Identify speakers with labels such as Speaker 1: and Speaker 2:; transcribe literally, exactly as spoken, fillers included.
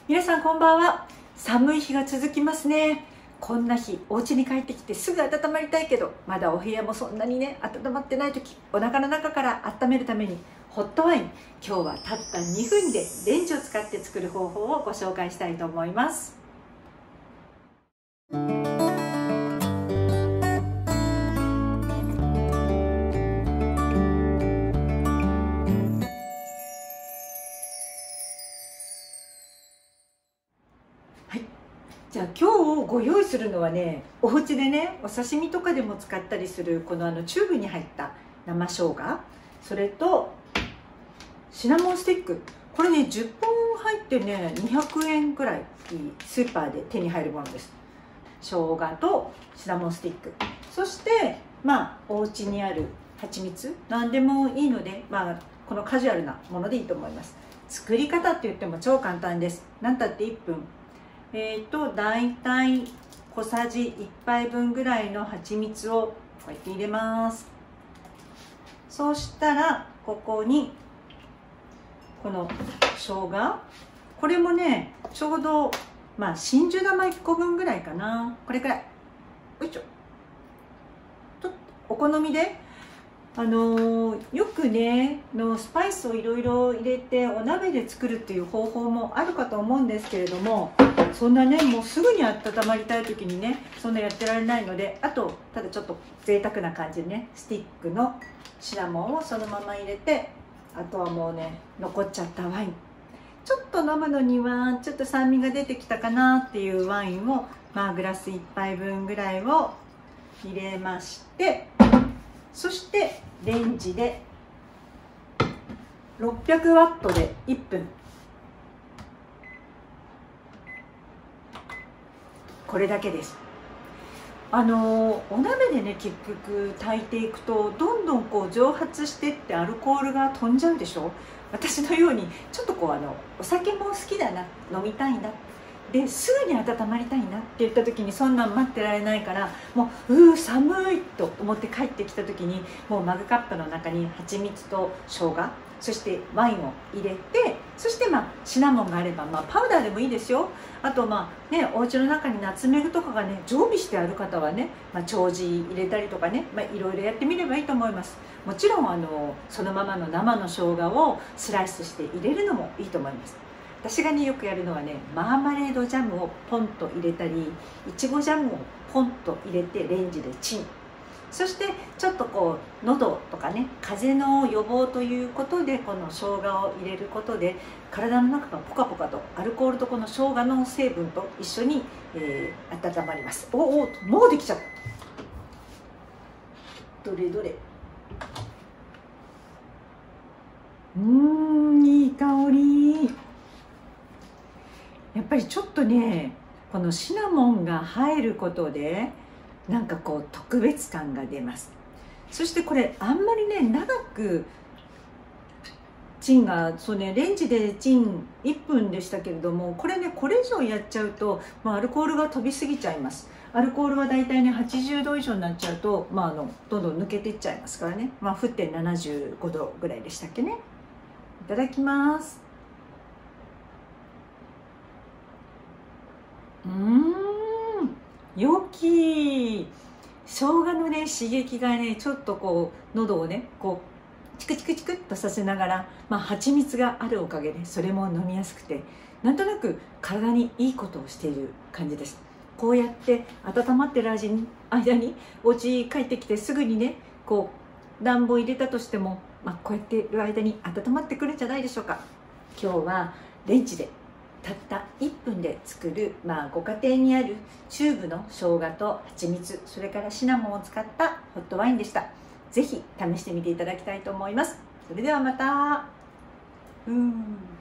Speaker 1: 皆さんこんばんは。寒い日が続きますね。こんな日、お家に帰ってきてすぐ温まりたいけど、まだお部屋もそんなにね温まってない時、お腹の中から温めるためにホットワイン、今日はたったにふんでレンジを使って作る方法をご紹介したいと思います。じゃあ今日ご用意するのはね、お家でねお刺身とかでも使ったりするこのあのチューブに入った生生姜、それとシナモンスティック。これねじゅっぽん入ってねにひゃくえんくらいスーパーで手に入るものです。生姜とシナモンスティック、そしてまあお家にある蜂蜜、何でもいいので、まあこのカジュアルなものでいいと思います。作り方って言っても超簡単です。なんたっていっぷん。えーと大体小さじいっぱいぶんぐらいの蜂蜜をこうやって入れます。そうしたらここにこの生姜、これもねちょうどまあ真珠玉いっこぶんぐらいかな、これくらい、よいしょと、お好みであのー、よくねのスパイスをいろいろ入れてお鍋で作るっていう方法もあるかと思うんですけれども、そんなねもうすぐに温まりたい時にねそんなやってられないので、あとただちょっと贅沢な感じでねスティックのシナモンをそのまま入れて、あとはもうね残っちゃったワイン、ちょっと飲むのにはちょっと酸味が出てきたかなっていうワインを、まあグラスいっぱいぶんぐらいを入れまして、そしてレンジでろっぴゃくワットでいっぷん、これだけです。あのお鍋でね結局炊いていくとどんどんこう蒸発してってアルコールが飛んじゃうでしょ。私のようにちょっとこうあのお酒も好きだな、飲みたいなですぐに温まりたいなって言った時にそんなん待ってられないから、もううー寒いと思って帰ってきた時にもうマグカップの中に蜂蜜と生姜、そしてワインを入れて、そしてまあシナモンがあれば、まあ、パウダーでもいいですよ。あとまあねお家の中にナツメグとかがね常備してある方はね、まあ、丁字入れたりとかね、まあ、いろいろやってみればいいと思います。もちろんあのそのままの生の生姜をスライスして入れるのもいいと思います。私がねよくやるのはね、マーマレードジャムをポンと入れたり、いちごジャムをポンと入れてレンジでチン、そしてちょっとこう喉とかね風邪の予防ということでこの生姜を入れることで体の中がポカポカとアルコールとこの生姜の成分と一緒に、えー、温まります。おお、もうできちゃった。どれどれ、うーん、いい香り。やっぱりちょっとねこのシナモンが入ることでなんかこう特別感が出ます。そしてこれあんまりね長くチンがそうねレンジでチンいっぷんでしたけれども、これねこれ以上やっちゃうと、まあ、アルコールが飛びすぎちゃいます。アルコールはだいたいねはちじゅうど以上になっちゃうと、まあ、あのどんどん抜けていっちゃいますからね、まあ、沸点ななじゅうごどぐらいでしたっけね。いただきます。うーん、良き生姜のね刺激がねちょっとこう喉をねこうチクチクチクっとさせながら、まあ蜂蜜があるおかげでそれも飲みやすくて、なんとなく体にいいことをしている感じです。こうやって温まってる間に間にお家帰ってきてすぐにねこう暖房入れたとしても、まあ、こうやってる間に温まってくるんじゃないでしょうか。今日はレンジでたったいっぷんで作る、まあ、ご家庭にあるチューブの生姜と蜂蜜、それからシナモンを使ったホットワインでした。ぜひ試してみていただきたいと思います。それではまた。うん